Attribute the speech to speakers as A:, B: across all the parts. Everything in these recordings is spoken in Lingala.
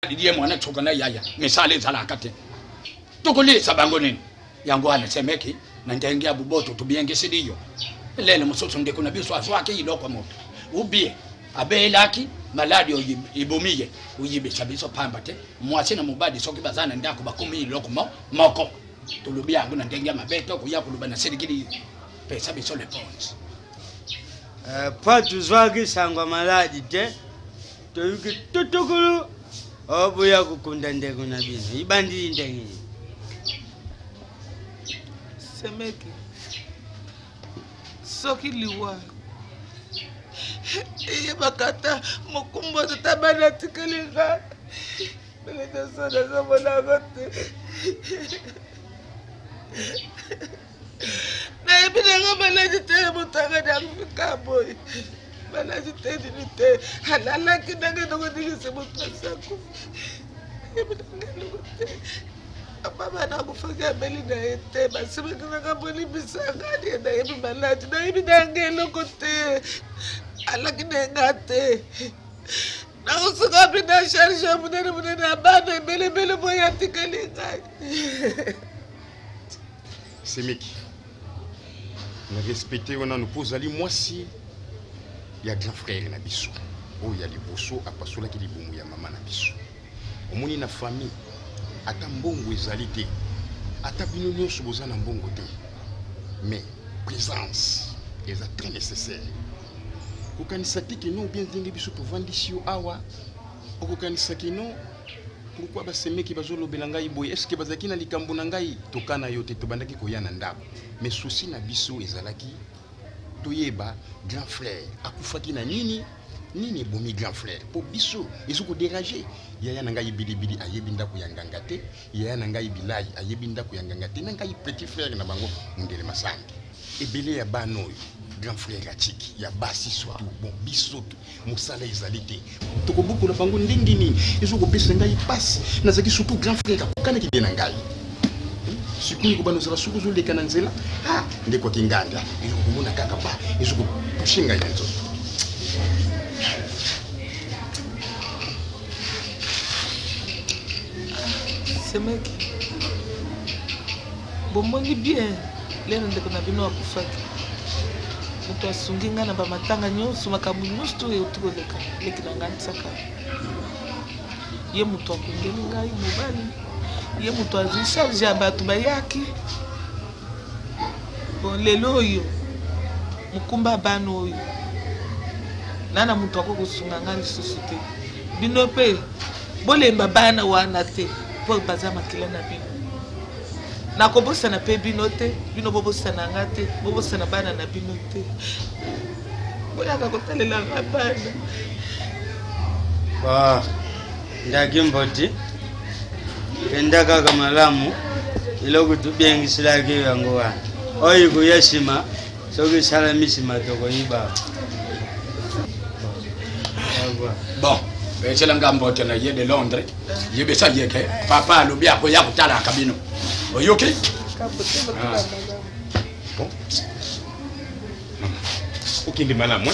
A: ndiye mwana chokana yaya misale zala kate tukulisa bango nini yangu ana semeki na ndengia buboto tubienge sidiyo lele musoso ndiko na biso azwake iloko moto ubie abelaki maladi ibumie uyibe chabiso pambate mwase na mubadi soki bazana ndako bakumi iloko moko tulubia yangu na ndengia mabeto kuyakuluba na serikali pesa biso le pons
B: patu zwaki sangwa maladi te toyuki tutukulu obuya kukunda ndeko na bino ibandi ndengi
C: semeki soki liwa iye bakata mokumbo tatabana tikelinga beleta soda zamona gote na ibinanga maladi te mutanga dafika boy maladi te dinite halala kinanga ngodilise mutasako ibinanga ngote Papa na kufagia beli na ete basi mekanga boli bisangani na ibi maladi na ibi dange lokote ala kinengate na usuka bina sharisha munene abana bele boya tikalinga
D: Semeki na respecter on nous pose ali mwasi ya grand frère na biso o ya liboso apasola ki libumu ya mama na biso omoni na famille ata mbongo ezali te ata bino nyonso boza na mbongo te mais présence est très nécessaire okanisa te ke no bien ndenge biso tovandisi yo awa okokanisa ke no pourquoi basemeki bazolobela ngai boye est ce que bazaki na likambo na ngai tokana yo te tobandaki koya na ndako mais souci na biso ezalaki toyeba grand frère akufaki na nini bomi grand frère po biso ezoko déranger yaya na ngai bilibili ayebi ndako ya nganga te yaya na ngai bilai ayebi ndako ya nganga te na ngai petit frère na bango mundele masangi ebele ya banoy grand frère atiki ya basi surtout bon biso mosala ezali te tokobukola bango ndenge nini ezoko pesa ngai passe nazaki surtout grand frère akokana ki bena ngai sikuni ko banozala suku zoleka na nzela ndeko kinganga ezoko komona kaka ba ezoko pushe ngai nzo
C: semeki bomoni bien lelo ndeko na bino akufaki moto asungi nga na bamatanga nyonso makambo nyonso oyo tokoleka leki na ngai nsaka ye moto akongeli ngai mobali ye moto azwi charge ya bato bayaki bon lelo oyo mokumba bana oyo nana moto akokosunga ngai lisusu te bino mpe bolemba bana wana te mpo baza makila na bino nakobosana mpe bino te bino bobosana nga te bobosana bana na bino te boyaka kotalela nga bana
B: ndaki mboti kenda kaka malamu iloko tubiengisilaki yango wana oyi kuyesima soki sala misima tokoyiba
A: bon bechela ngambote na ye de Londres yebe sa yeke papa alobi akoya kutala kabino oyoke
D: bon okindi malamu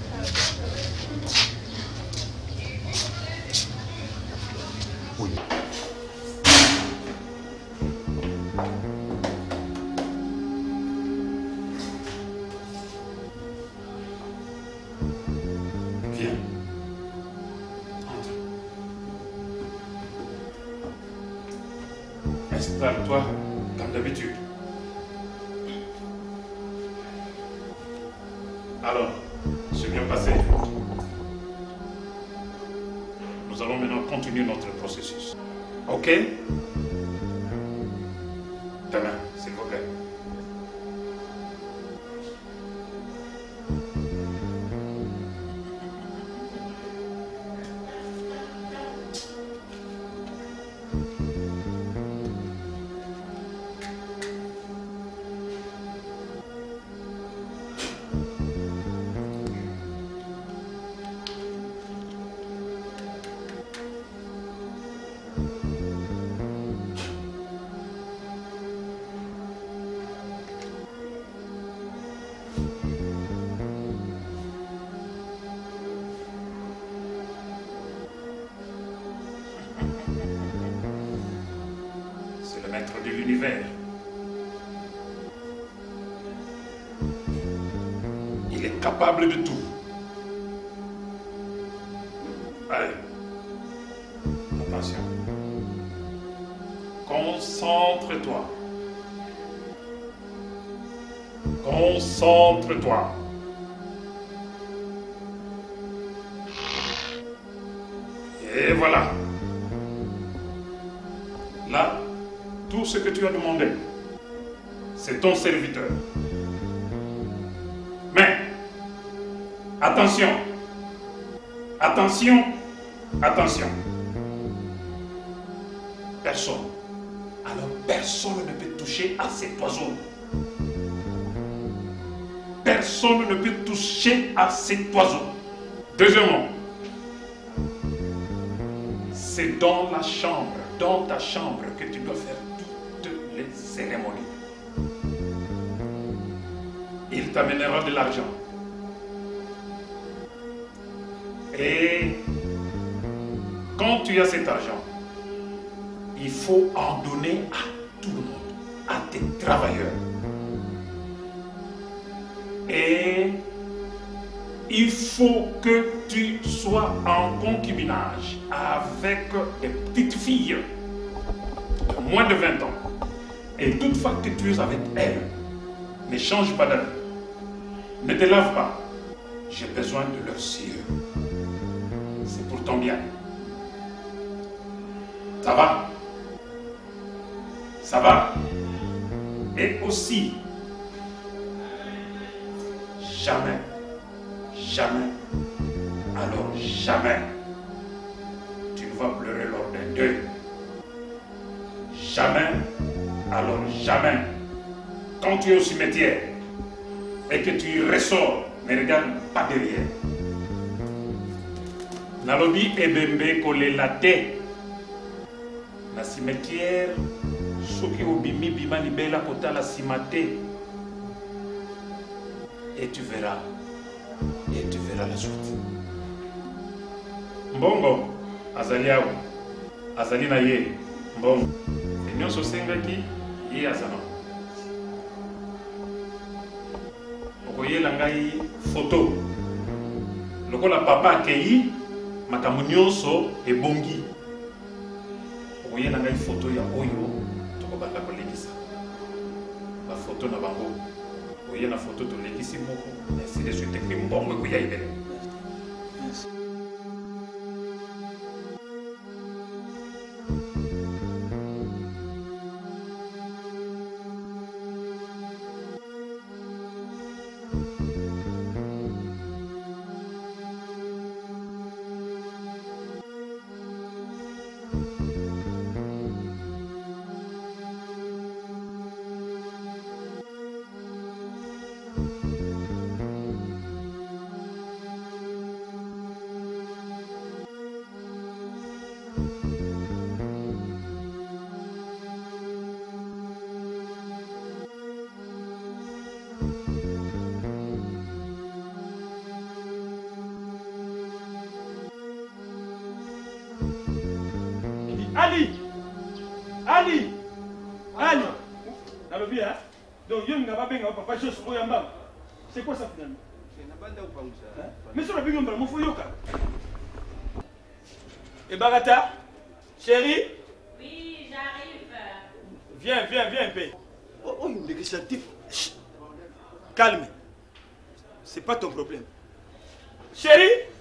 E: Installe-toi comme d'habitude. Alors, c'est bien passé. Nous allons maintenant continuer notre processus. Ok? Ta main, s'il vous plaît. l'univers. Il est capable de tout. Allez, attention. Concentre-toi. Concentre-toi. Et voilà. Là, tout ce que tu as demandé, c'est ton serviteur. Mais, attention, attention, attention. Personne, alors personne ne peut toucher à cet oiseau. Personne ne peut toucher à cet oiseau. Deuxièmement, c'est dans la chambre, dans ta chambre, que tu dois faire toutes les cérémonies. Il t'amènera de l'argent. Et quand tu as cet argent, il faut en donner à tout le monde, à tes travailleurs. Et il faut que tu sois en concubinage avec des petites filles de moins de 20 ans. Et toutefois que tu es avec elles, ne change pas d'habit. Ne te lave pas. J'ai besoin de leurs yeux. C'est pour ton bien. Ça va? Ça va? Et aussi, jamais, jamais, alors jamais, tu ne vas pleurer lors d'un deuil. Jamais, alors jamais, quand tu es au cimetière et que tu y ressors, ne regarde pas derrière. Nalobi ebembe kolelate. Na cimetière, soki obimi bima libela kota la cimate. Et tu verras la suite. Mbongo, azali awa, azali na ye, mbongo. Nyonso sengaki, ye azana. Okoyela ngai photo. Lokola papa akei, makambo nyonso ebongi. Okoyela ngai photo ya oyo, tokobanda kolekisa. Ba photo na bango. Oye na photo tolekisi moko, ainsi de suite ekri mbongo ekoya ibele.
F: Ali! Ali! Ali! Nalobi, hein? Donc, il n'y a pas de papa, je suis c'est quoi ça finalement? Mais sur la bigne, il faut yoka. Et Barata? Chérie?
G: Oui, j'arrive.
F: Viens, paix. Oh, il est calme. C'est pas ton problème. Chérie?